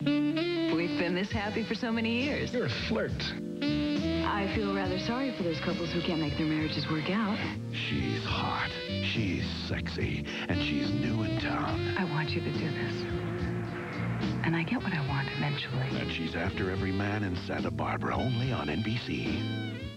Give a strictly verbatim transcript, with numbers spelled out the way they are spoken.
We've been this happy for so many years. You're a flirt. I feel rather sorry for those couples who can't make their marriages work out. She's hot, she's sexy, and she's new in town. I want you to do this. And I get what I want eventually. And she's after every man in Santa Barbara, only on N B C.